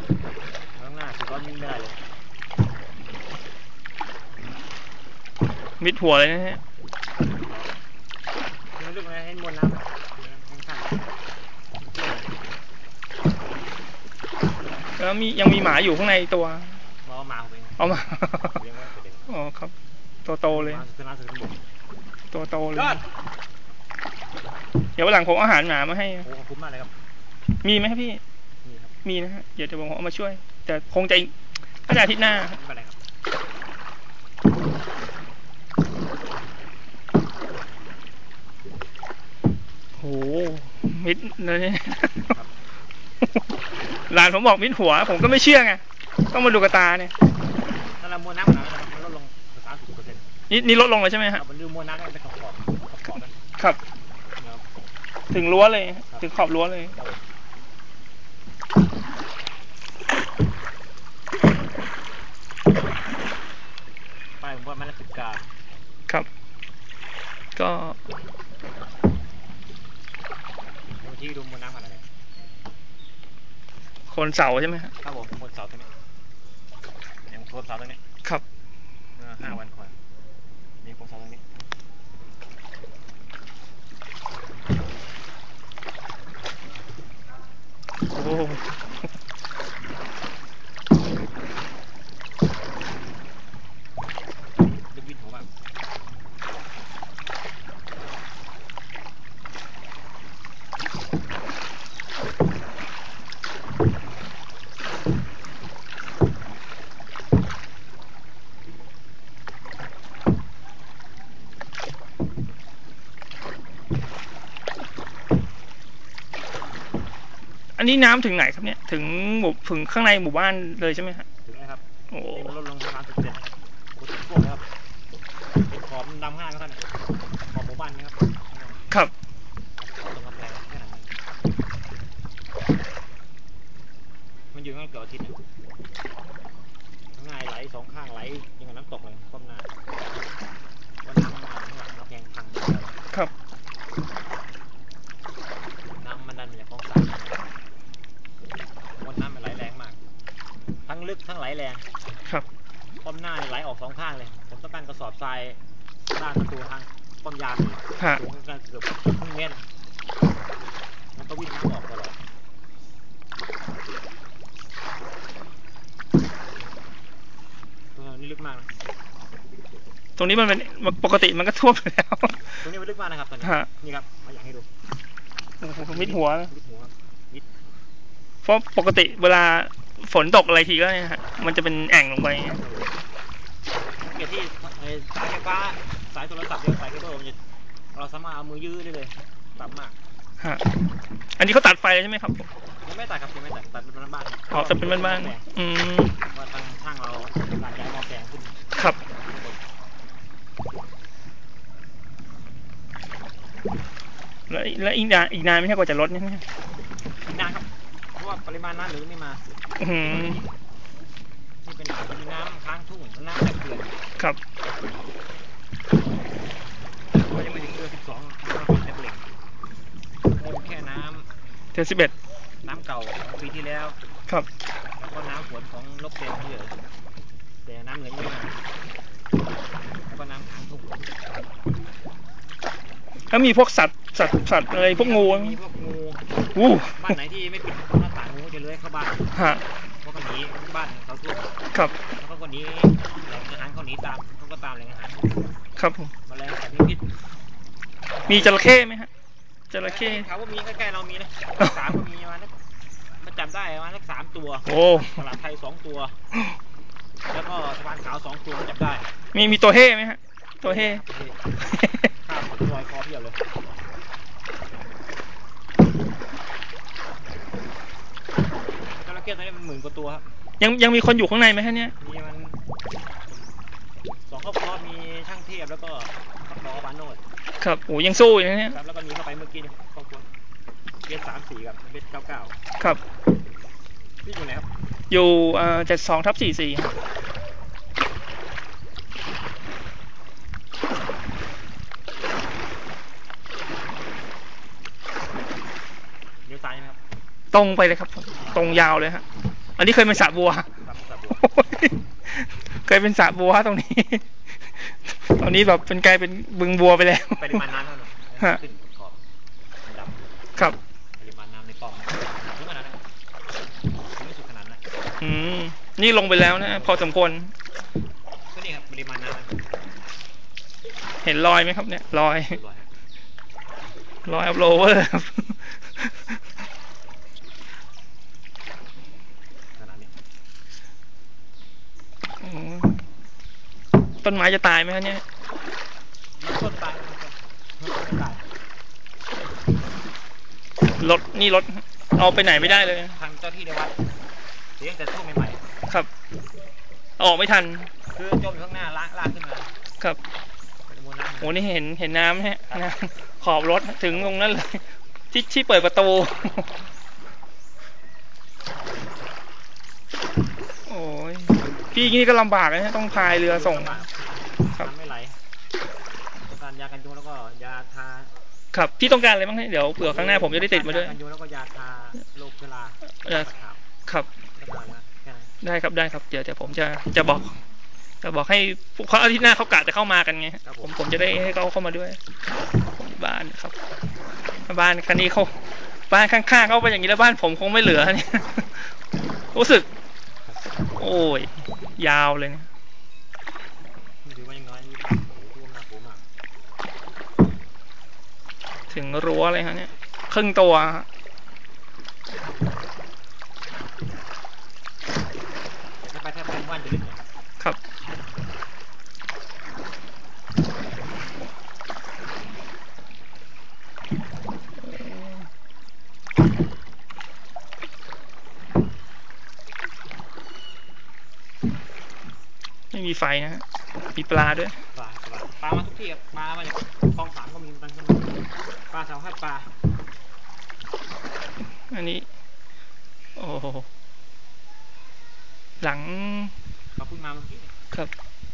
ข้างหน้า10 ล้อวิ่งไม่ได้เลยมิดหัวเลยนะฮะมันลึกนะให้มวลน้ำข้างแล้วยังมีหมาอยู่ข้างในตัวๆเอามาเอามาเลี้ยงไว้เด็กอ๋อครับตัวโตเลยตัวโตเลยเดี๋ยววันหลังผมเอาอาหารหมามาให้โอ้ขอบคุณมากเลยครับมีไหมครับพี่มีนะฮะเดี๋ยวผมเอามาช่วยแต่คงจะน่าจะอาทิตย์หน้าไม่เป็นไรครับโหมิดเลยเนี่ยหลานผมบอกมิดหัวผมก็ไม่เชื่อไงต้องมาดูกระตาเนี่ยถ้าเรามวลน้ำมันลดลง 30% นี่ลดลงเลยใช่ไหมฮะมันดูมวลน้ำไปขอบครับถึงรั้วเลยถึงขอบรั้วเลยไปผมว่ามัน10 กาครับก็ที่ดูมวลน้ำขนาดไหนคนเสาใช่ไหมครับผมคนเสาตัวนี้อย่างคนเสาตัวนี้ครับ 5 วันก่อนมีคนเสาตัวนี้โอ้ดึกวิทย์หัวบ้างอันนี้น้ำถึงไหนครับเนี่ยถึงข้างในหมู่บ้านเลยใช่ไหมครับถึงนะครับโอ้ลดลงประมาณ10%นะครับโอ้ถึงพวกนะครับเป็นขอบดำข้างครับท่านขอบหมู่บ้านนะครับครับตรงกำแพงแค่นั้นมันอยู่ตั้งเกือบอาทิตย์นะง่ายไหล2 ข้างไหลยังกับน้ำตกเลยก้มหน้าวันน้ำมาข้างหลังกำแพงพังไปเลยครับน้ำมันดันมาจากคลอง3วันน้ำมันไหลแรงมากทั้งลึกทั้งไหลแรงครับป้อมหน้าไหลออก2 ข้างเลยผมต้องการกระสอบทรายด้านประตูทางป้อมยามสูงกันเกือบ1 เมตรมันก็วิ่งน้ำออกตลอดนี่ลึกมากนะตรงนี้มันเป็นปกติมันก็ท่วมไปแล้วตรงนี้มันลึกมากนะครับตอนนี้นี่ครับมาอยากให้ดูมิดหัวเพราะปกติเวลาฝนตกอะไรทีก็เนี่ยฮะมันจะเป็นแอ่งลงไปเกี่ยวที่สายไฟฟ้าสายโทรศัพท์สายเคเบิลเราสามารถเอามือยืดได้เลยต่ำมากฮะอันนี้เขาตัดไฟใช่ไหมครับไม่ตัดครับไม่ตัดเป็นบ้านอ๋อแต่เป็นบ้านว่าทางช่างเราการย้ายหม้อแปลงขึ้นครับแล้วอีกนานไม่ใช่กว่าจะลดเนี่ยอีกนานครับเพราะว่าปริมาณน้ำหรือไม่มาที่เป็นน้ำค้างทุ่งน้ำจากเขื่อนครับก็ยังไม่ถึงเดือน12น้ำในเบลงแค่น้ำเดือน11 น้ำเก่าของปีที่แล้วครับแล้วก็น้ำฝนของลบเต็มเยอะแต่น้ำเหนือไม่มาแล้วก็น้ำค้างทุ่งแล้วมีพวกสัตว์อะไรพวกงูมีพวกงูบ้านไหนที่ไม่ปิดหน้าต่างงูจะเลื้อยเข้าบ้านเพราะคนนี้บ้านเขาท่วมครับแล้วก็คนนี้แหล่งอาหารเขาหนีตามเขาก็ตามแหล่งอาหารครับผมแมลงสัตว์มีพิษมีจระเข้ไหมฮะจระเข้เขาว่ามีใกล้ๆเรามีนะ3ก็มีประมาณมาจับได้ประมาณสัก3 ตัวโอ้ตลาดไทย2 ตัวแล้วก็สะพานขาว2 ตัวจับได้มีตัวเฮ่ไหมฮะตัวเฮ่ข้ามลอยคอเพียบเลยจระเข้ตอนนี้มัน10,000 กว่าตัวครับยังมีคนอยู่ข้างในไหมฮะเนี่ยมีมัน2 ครอบครัวมีช่างเทพแล้วก็ครอบครัวบานโนดครับโอ้ยังสู้อยู่นะเนี่ยแล้วก็มีเข้าไปเมื่อกี้นี่ครอบครัวเบส34กับเบส99 ครับพี่อยู่ไหนครับอยู่72/44 เลี้ยวซ้ายไหมครับตรงไปเลยครับตรงยาวเลยฮะอันนี้เคยเป็นสระบัวครับสระบัวเคยเป็นสระบัวตรงนี้ ตอนนี้แบบเป็นกลายเป็นบึงบัวไปแล้วปริมาณน้ำเท่านั้นฮะขึ้นขอบมันดำครับปริมาณน้ำในปล่องถึงขนาดนั้นถึงไม่สุดขนาดนั้นนี่ลงไปแล้วนะพอสมควรก็นี่ครับปริมาณน้ำเห็นรอยไหมครับเนี่ยรอยเรียบร้อยครับรอยอัพโลเวอร์ครับขนาดนี้ต้นไม้จะตายไหมครับเนี่ยมันต้นตายมันต้นตายรถนี่รถเอาไปไหนไม่ได้เลยทางเจ้าที่ในวัดเลี้ยงแต่ช่วงใหม่ๆครับเอาออกไม่ทันคือจมอยู่ข้างหน้าลากขึ้นมาครับเป็นมวลน้ำโอ้นี่เห็นน้ำฮะน้ำขอบรถถึงตรงนั้นเลย ที่เปิดประตู โอ้ยพี่นี่ก็ลำบากนะต้องพายเรือส่ง ครับน้ำไม่ไหลต้องการยากันยุงแล้วก็ยาทาครับพี่ต้องการอะไรบ้างเนี่ยเดี๋ยวเผื่อข้างหน้าผมจะได้ติดมาด้วยยากันยุงแล้วก็ยาทาโรคเชื้อราครับแล้วก็แค่นั้นได้ครับเดี๋ยวผมจะบอกให้เพราะอาทิตย์หน้าเขากะจะเข้ามากันไงผมจะได้ให้เขาเข้ามาด้วยบ้านครับบ้านคันนี้เขาบ้านข้างๆเขาเป็นอย่างนี้แล้วบ้านผมคงไม่เหลือเนี่ยรู้สึก โอ้ยยาวเลยเนี่ยถือว่ายังน้อยนี่ท่วมหนักโหมากถึงรั้วเลยฮะเนี่ยครึ่งตัวฮะถ้าไปว่านจะลึกครับไม่มีไฟนะฮะมีปลาด้วยปลามาทุกที่ครับปลามาจากคลอง3ก็มีตังค์ปลาสาวให้ปลาอันนี้โอ้โหหลังเขาพูดมาเมื่อกี้ครับ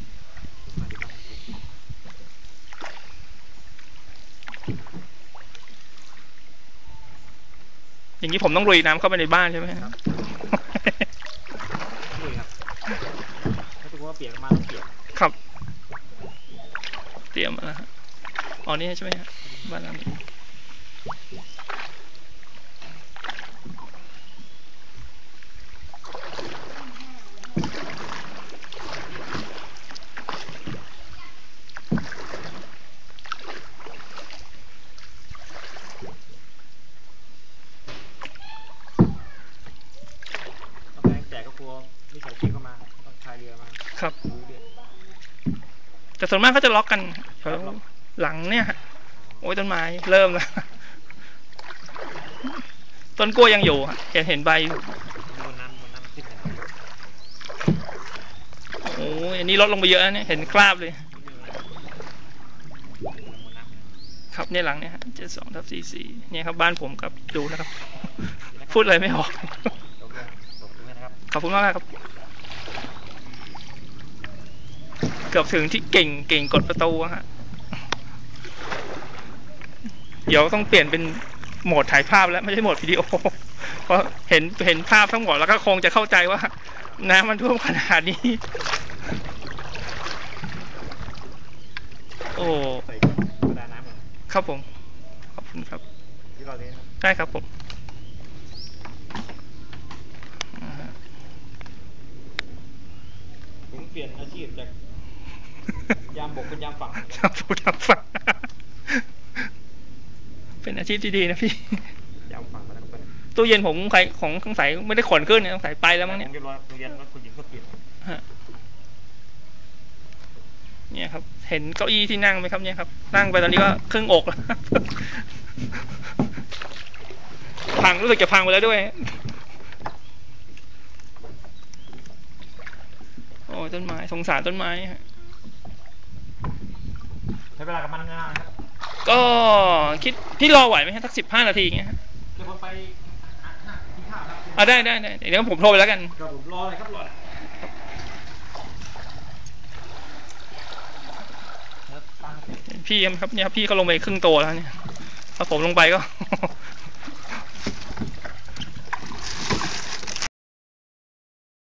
อย่างนี้ผมต้องลุยน้ำเข้าไปในบ้านใช่ไหมครับลุยครับถ้าถือว่าเปียกมาต้องเปียกครับเตรียมมาแล้วฮะอ๋อนี่ใช่ไหมฮะบ้านหลังนี้แต่ก็กลัวมิจฉาชีพเข้ามาต้องพายเรือมาครับแต่ส่วนมากเขาจะล็อกกันหลังเนี่ยฮะโอ้ยต้นไม้เริ่มแล้ว ต้นกล้วยยังอยู่ฮะเห็นใบอยู่บนน้ำขึ้นโอ้ยอันนี้ลดลงไปเยอะนะเนี่ยเห็นคราบเลยครับเนี่ยหลังเนี่ยฮะ72/44เนี่ยครับบ้านผมครับดูนะครับ พูดอะไรไม่ออกขอบคุณมากครับเกือบถึงที่เก่งกดประตูฮะเดี๋ยวต้องเปลี่ยนเป็นโหมดถ่ายภาพแล้วไม่ใช่โหมดวิดีโอเพราะเห็นภาพทั้งหมดแล้วก็คงจะเข้าใจว่าน้ำมันท่วมขนาดนี้โอ้ครับผมขอบคุณครับได้ครับผมผมเปลี่ยนอาชีพจากยามบกเป็นยามฝั่งยามบกยามฝั่งเป็นอาชีพที่ดีนะพี่ยามฝั่งมาแล้วกันตู้เย็นผมของสงสัยไม่ได้ขนขึ้นเนี่ยสงสัยไปแล้วมั้งเนี่ยตู้เย็นแล้วคุณหญิงก็เปลี่ยนเนี่ยครับเห็นเก้าอี้ที่นั่งไหมครับเนี่ยครับนั่งไปตอนนี้ก็ครึ่งอกแล้วพังรู้สึกจะพังไปแล้วด้วยโอ้ต้นไม้สงสารต้นไม้ฮะใช้เวลากับมันนานครับก็คิดพี่รอไหวไหมครับสัก15 นาทีเงี้ยเดี๋ยวผมไปกินข้าวครับได้เดี๋ยวผมโทรไปแล้วกันครับผมรอเลยครับรอพี่ครับเนี่ยพี่เขาลงไปครึ่งโตแล้วเนี่ยถ้าผมลงไปก็